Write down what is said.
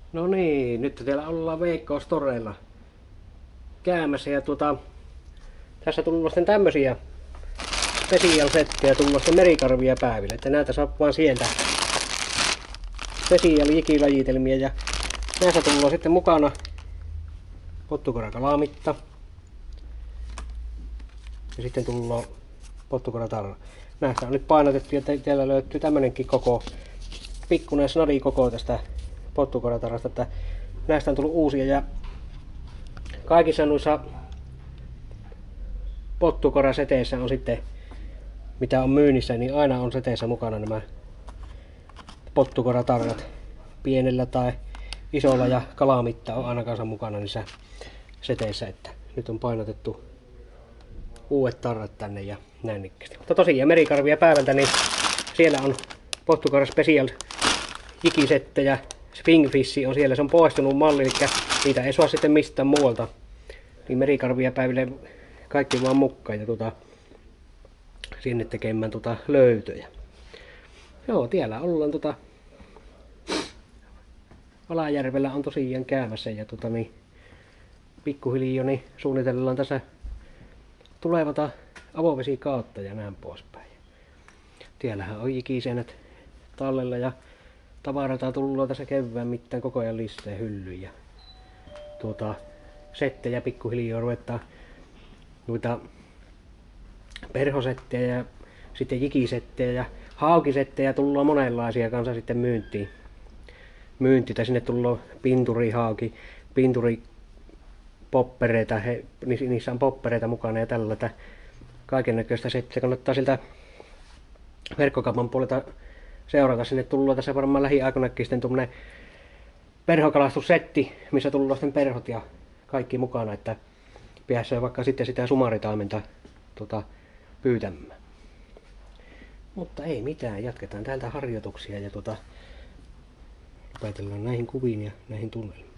No niin, nyt täällä ollaan Veikkaus-toreilla käymässä ja tässä tullut sitten tämmösiä special-settejä tullut sitten merikarvia päiville, että näitä saa vaan sieltä special-jikilajitelmia ja näissä tullut sitten mukana pottukorakalamitta ja sitten tullut pottukoratarra. Näistä on nyt painotettu ja täällä löytyy tämmönenkin koko, pikkuinen snadi koko tästä pottukoratarrasta, että näistä on tullut uusia ja kaikissa noissa pottukoraseteissä on sitten, mitä on myynnissä, niin aina on seteissä mukana nämä pottukoratarrat pienellä tai isolla ja kalamitta on aina kanssa mukana niissä seteissä, että nyt on painotettu uudet tarrat tänne ja näin ikkästi. Mutta tosiaan merikarvia päivältä, niin siellä on Pottukora Special jikisettejä, Springfish on siellä, se on poistunut malli, eli niitä ei saa sitten mistään muualta. Niin merikarvia päiville kaikki vaan mukaan ja sinne tekemään löytöjä. Joo, tiellä ollaan Alajärvellä on tosiaan käymässä ja pikkuhiljaa niin suunnitellaan tässä tulevata avovesikautta ja näin poispäin. Tiellähän on jikiseinät tallella ja tavaraa tullut tässä kevään mittaan koko ajan lisää hyllyyn ja settejä pikkuhiljaa ruvetaan noita perhosettejä ja sitten jikisettejä ja haukisettejä tullaan monenlaisia kanssa sitten myyntiin. Tai sinne tullaan pinturihauki, pinturipoppereita, niissä on poppereita mukana ja tällä kaikennäköistä settiä. Kannattaa siltä verkkokaupan puolelta seurata. Sinne tullaan tässä varmaan lähiaikoinakin sitten tuommoinen perhokalastussetti, missä tullaan sitten perhot ja kaikki mukana, että pääsee vaikka sitten sitä sumaritaimenta pyytämään. Mutta ei mitään, jatketaan täältä harjoituksia ja lopetellaan näihin kuviin ja näihin tunnelmiin.